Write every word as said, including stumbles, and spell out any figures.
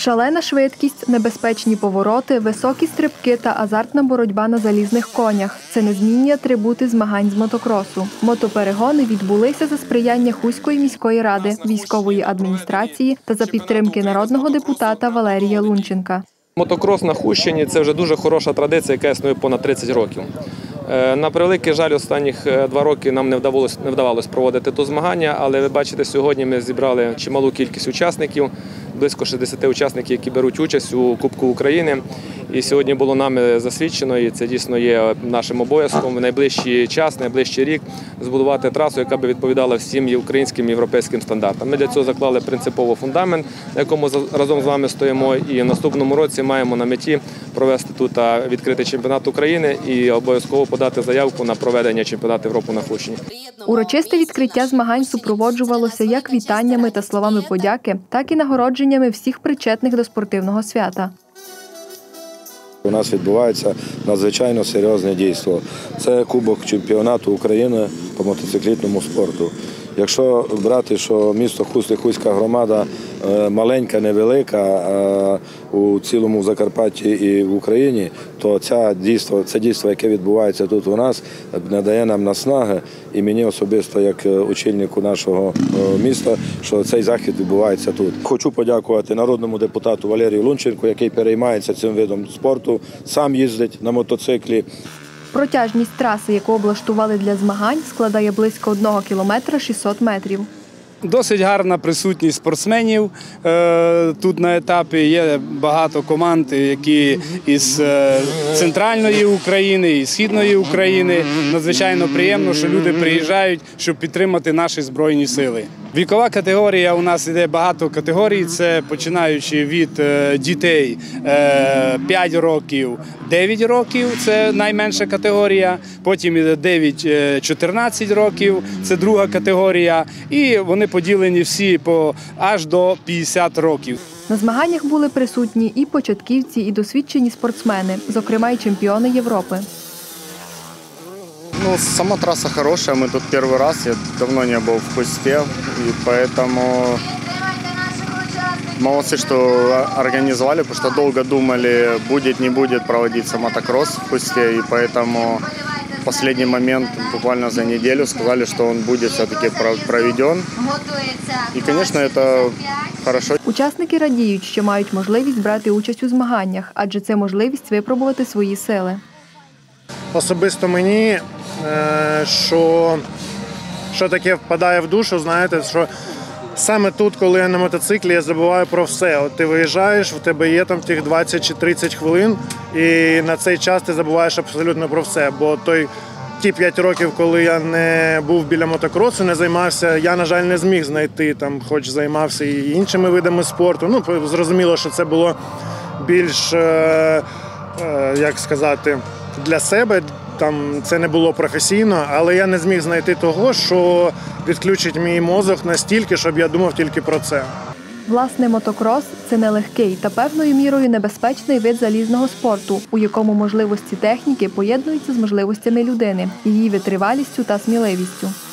Шалена швидкість, небезпечні повороти, високі стрибки та азартна боротьба на залізних конях – це незмінні атрибути змагань з мотокросу. Мотоперегони відбулися за сприяння Хуської міської ради, військової адміністрації та за підтримки народного депутата Валерія Лунченка. Мотокрос на Хустщині – це вже дуже хороша традиція, яка існує понад тридцять років. На превеликий жаль, останніх два роки нам не вдавалося, не вдавалося проводити то змагання, але ви бачите, сьогодні ми зібрали чималу кількість учасників, близько шістдесят учасників, які беруть участь у Кубку України. І сьогодні було нами засвідчено, і це дійсно є нашим обов'язком в найближчий час, найближчий рік збудувати трасу, яка би відповідала всім українським і європейським стандартам. Ми для цього заклали принципово фундамент, на якому разом з вами стоїмо, і в наступному році маємо на меті провести тут відкритий чемпіонат України і обов'язково подати заявку на проведення чемпіонату Європи на Хустщині. Урочисте відкриття змагань супроводжувалося як вітаннями та словами подяки, так і нагородженнями всіх причетних до спортивного свята. У нас відбувається надзвичайно серйозне дійство. Це Кубок чемпіонату України по мотоциклетному спорту. Якщо брати, що місто Хуст і Хуська громада маленька, невелика у цілому Закарпатті і в Україні, то це дійство, це дійство, яке відбувається тут у нас, надає нам наснаги, і мені особисто, як очільнику нашого міста, що цей захід відбувається тут. Хочу подякувати народному депутату Валерію Лунченку, який переймається цим видом спорту, сам їздить на мотоциклі. Протяжність траси, яку облаштували для змагань, складає близько одного кілометра шістсот метрів. Досить гарна присутність спортсменів тут на етапі. Є багато команд, які із центральної України, із східної України. Надзвичайно приємно, що люди приїжджають, щоб підтримати наші Збройні сили. Вікова категорія, у нас йде багато категорій, це починаючи від дітей п'ять років, дев'ять років, це найменша категорія, потім йде дев'ять-чотирнадцять років, це друга категорія, і вони поділені всі по аж до п'ятдесят років. На змаганнях були присутні і початківці, і досвідчені спортсмени, зокрема і чемпіони Європи. Ну, сама трасса хорошая, мы тут первый раз, я давно не был в Хусте, и поэтому молодцы, что организовали, потому что долго думали, будет, не будет проводиться мотокросс в Хусте, и поэтому в последний момент, буквально за неделю, сказали, что он будет все-таки проведен. И, конечно, это хорошо. Учасники радіють, що мають можливість брати участь у змаганнях, адже це можливість випробувати свої сили. Особисто мені, що, що таке впадає в душу, знаєте, що саме тут, коли я на мотоциклі, я забуваю про все. От ти виїжджаєш, в тебе є там тих двадцять чи тридцять хвилин, і на цей час ти забуваєш абсолютно про все. Бо той, ті п'ять років, коли я не був біля мотокросу, не займався, я, на жаль, не зміг знайти, там, хоч займався і іншими видами спорту. Ну, зрозуміло, що це було більш, як сказати, для себе, там це не було професійно, але я не зміг знайти того, що відключить мій мозок настільки, щоб я думав тільки про це. Власне, мотокрос – це нелегкий та певною мірою небезпечний вид залізного спорту, у якому можливості техніки поєднуються з можливостями людини, її витривалістю та сміливістю.